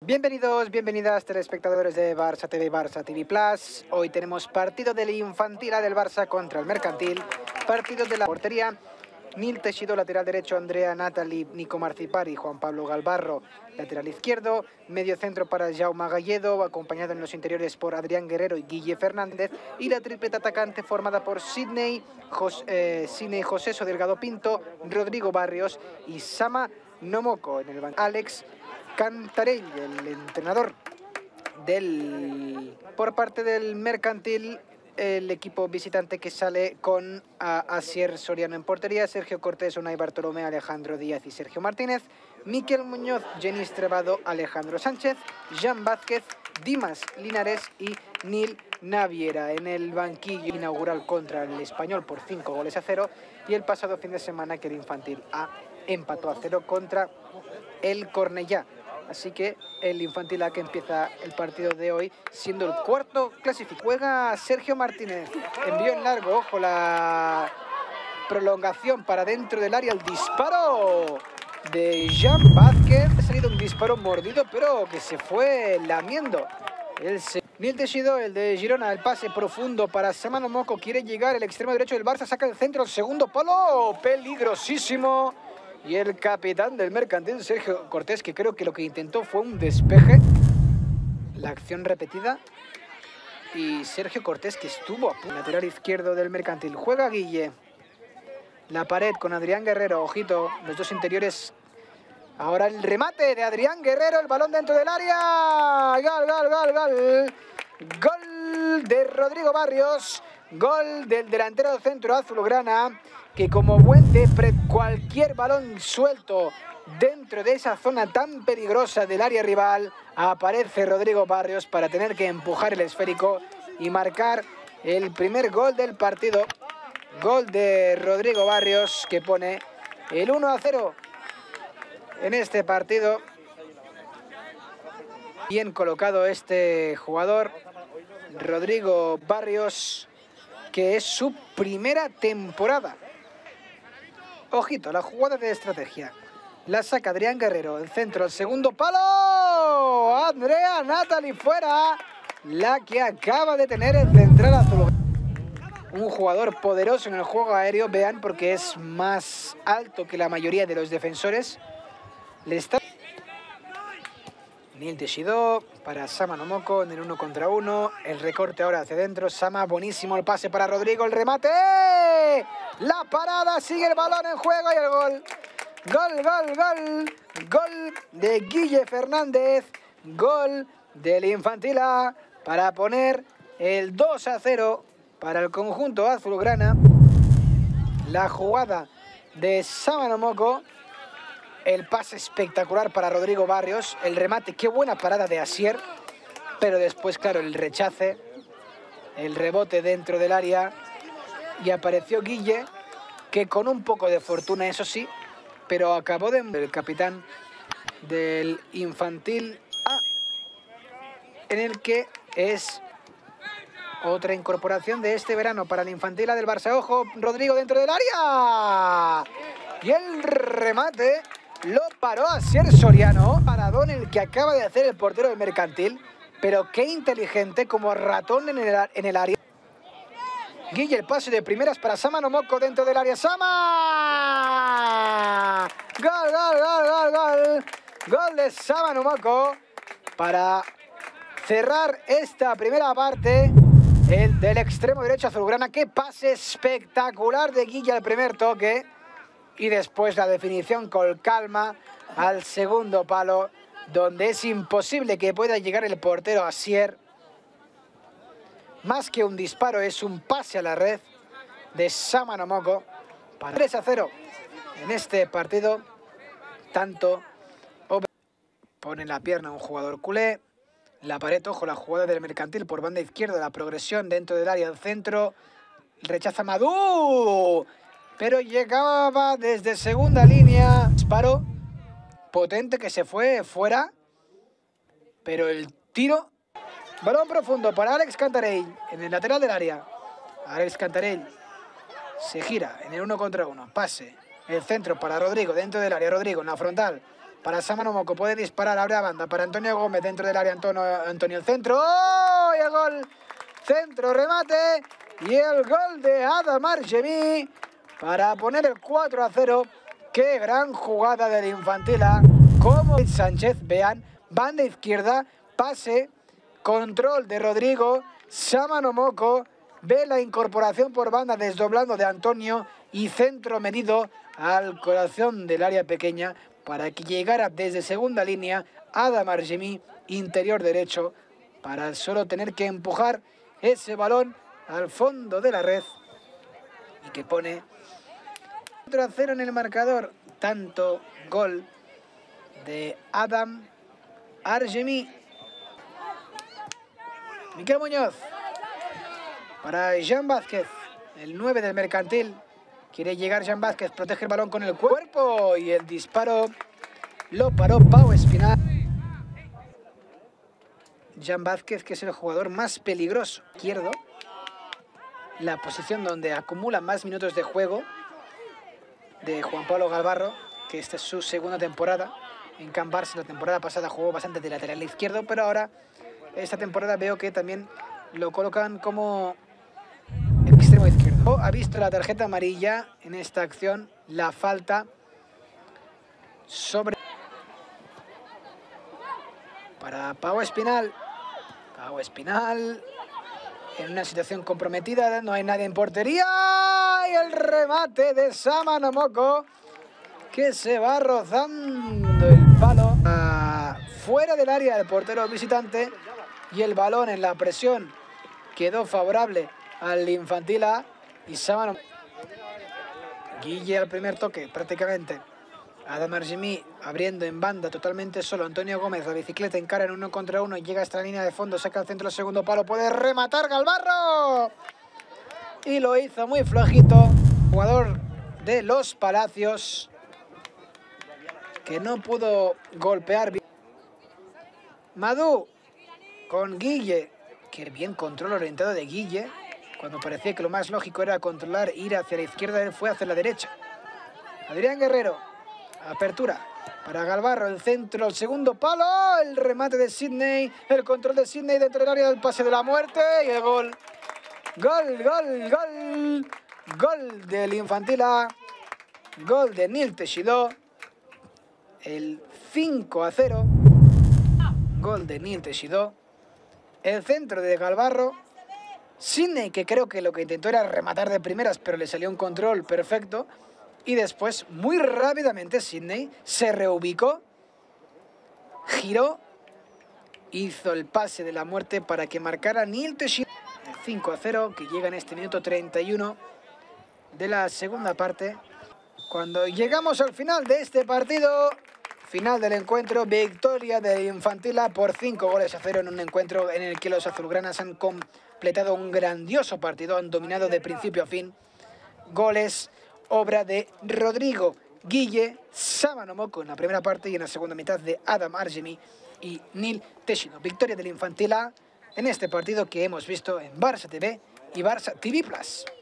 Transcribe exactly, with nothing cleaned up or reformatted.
Bienvenidos, bienvenidas telespectadores de Barça T V y Barça T V Plus. Hoy tenemos partido del Infantil A del Barça contra el Mercantil. Partido de la portería. Nil Teixidó, lateral derecho, Andrea Natali, Nico Marcipari, Juan Pablo Galvarro, lateral izquierdo, medio centro para Jaume Galledo, acompañado en los interiores por Adrián Guerrero y Guille Fernández, y la tripleta atacante formada por Sidney, Jos, eh, Sidney Joseso Delgado Pinto, Rodrigo Barrios y Sama Nomoko en el banco. Alex Cantarell, el entrenador del por parte del Mercantil. El equipo visitante que sale con a Asier Soriano en portería, Sergio Cortés, Unai Bartolomé, Alejandro Díaz y Sergio Martínez, Miquel Muñoz, Jenis Trebado, Alejandro Sánchez, Jan Vázquez, Dimas Linares y Nil Naviera en el banquillo inaugural contra el Español por cinco goles a cero, y el pasado fin de semana que el Infantil A empató a cero contra el Cornellá. Así que el Infantil A que empieza el partido de hoy siendo el cuarto clasificado. Juega Sergio Martínez, envío en largo, ojo la prolongación para dentro del área, el disparo de Jan Vázquez. Ha salido un disparo mordido pero que se fue lamiendo. El Nil Teixidó, el de Girona, el pase profundo para Sama Nomoko, quiere llegar el extremo derecho del Barça, saca el centro, el segundo palo, peligrosísimo. Y el capitán del Mercantil, Sergio Cortés, que creo que lo que intentó fue un despeje. La acción repetida. Y Sergio Cortés, que estuvo a punto. Lateral izquierdo del Mercantil. Juega Guille. La pared con Adrián Guerrero. Ojito, los dos interiores. Ahora el remate de Adrián Guerrero. El balón dentro del área. Gol, gol, gol, gol. Gol de Rodrigo Barrios. Gol del delantero centro azulgrana, que como buen depre, cualquier balón suelto dentro de esa zona tan peligrosa del área rival, aparece Rodrigo Barrios para tener que empujar el esférico y marcar el primer gol del partido. Gol de Rodrigo Barrios que pone el uno a cero en este partido. Bien colocado este jugador, Rodrigo Barrios, que es su primera temporada. Ojito, la jugada de estrategia. La saca Adrián Guerrero, el centro, el segundo palo. Andrea Natali fuera. La que acaba de tener el central azul. Un jugador poderoso en el juego aéreo, vean, porque es más alto que la mayoría de los defensores. Le está... Nil Teixidó para Sama Nomoko en el uno contra uno. El recorte ahora hacia adentro. Sama, buenísimo el pase para Rodrigo. El remate. La parada. Sigue el balón en juego y el gol. Gol, gol, gol. Gol de Guille Fernández. Gol del Infantil A para poner el dos a cero para el conjunto azulgrana. La jugada de Sama Nomoko. El pase espectacular para Rodrigo Barrios. El remate, qué buena parada de Asier. Pero después, claro, el rechace. El rebote dentro del área. Y apareció Guille, que con un poco de fortuna, eso sí, pero acabó de... El capitán del Infantil A, en el que es otra incorporación de este verano para el Infantil A del Barça. Ojo, Rodrigo dentro del área. Y el remate... lo paró Asier Soriano, paradón el que acaba de hacer el portero del Mercantil, pero qué inteligente, como ratón en el, en el área. Guille, el pase de primeras para Sama Nomoko dentro del área. ¡Sama! ¡Gol, gol, gol, gol, gol! Gol de Sama Nomoko para cerrar esta primera parte. El del extremo derecho azulgrana. ¡Qué pase espectacular de Guille al primer toque! Y después la definición con calma al segundo palo, donde es imposible que pueda llegar el portero Asier. Más que un disparo, es un pase a la red de Sama Nomoko para tres a cero en este partido. Tanto pone la pierna un jugador culé. La pared, ojo, la jugada del Mercantil por banda izquierda, la progresión dentro del área del centro. Rechaza Madú. Pero llegaba desde segunda línea. Disparo potente que se fue fuera. Pero el tiro... Balón profundo para Alex Cantarell en el lateral del área. Alex Cantarell se gira en el uno contra uno. Pase. El centro para Rodrigo dentro del área. Rodrigo en la frontal. para Sámano Moco, puede disparar, abre a banda para Antonio Gómez dentro del área. Antonio, Antonio el centro, ¡oh! Y el gol, centro, remate y el gol de Adam Argemi para poner el cuatro a cero. Qué gran jugada del Infantil A. Como Sánchez, vean, banda izquierda, pase, control de Rodrigo, Sámano Moco, ve la incorporación por banda desdoblando de Antonio y centro medido al corazón del área pequeña para que llegara desde segunda línea Adam Argemi, interior derecho, para solo tener que empujar ese balón al fondo de la red y que pone cuatro a cero en el marcador. Tanto gol de Adam Argemi. Miquel Muñoz para Jean Vázquez, el nueve del Mercantil. Quiere llegar Jean Vázquez, protege el balón con el cuerpo y el disparo lo paró Pau Espinal. Jean Vázquez, que es el jugador más peligroso izquierdo, la posición donde acumula más minutos de juego de Juan Pablo Galvarro, que esta es su segunda temporada en Can Barça. La temporada pasada jugó bastante de lateral izquierdo, pero ahora esta temporada veo que también lo colocan como extremo izquierdo. Ha visto la tarjeta amarilla en esta acción, la falta sobre para Pau Espinal. Pau Espinal en una situación comprometida, no hay nadie en portería y el remate de Sámano Moco que se va rozando el palo a fuera del área del portero visitante y el balón en la presión quedó favorable al Infantil A y Sámano Guille al primer toque prácticamente. Adam Argemi abriendo en banda totalmente solo. Antonio Gómez, la bicicleta encara en uno contra uno. Llega hasta la línea de fondo, saca al centro el segundo palo. Puede rematar Galvarro. Y lo hizo muy flojito. Jugador de los Palacios que no pudo golpear bien. Madú con Guille. Qué bien control orientado de Guille. Cuando parecía que lo más lógico era controlar, ir hacia la izquierda, él fue hacia la derecha. Adrián Guerrero. Apertura para Galvarro, el centro, el segundo palo, el remate de Sidney, el control de Sidney dentro del área del pase de la muerte y el gol. Gol, gol, gol, gol del Infantil A, gol de Nil Teixidó, el cinco a cero, gol de Nil Teixidó, el centro de Galvarro, Sidney que creo que lo que intentó era rematar de primeras pero le salió un control perfecto. Y después, muy rápidamente, Sidney se reubicó, giró, hizo el pase de la muerte para que marcara Nil Teixidó. El cinco a cero, que llega en este minuto treinta y uno de la segunda parte. Cuando llegamos al final de este partido, final del encuentro, victoria del Infantil A por cinco goles a cero en un encuentro en el que los azulgranas han completado un grandioso partido, han dominado de principio a fin. Goles obra de Rodrigo, Guille, Sámano Moco en la primera parte y en la segunda mitad de Adam Argemi y Nil Teixidó. Victoria del Infantil A en este partido que hemos visto en Barça T V y Barça T V Plus.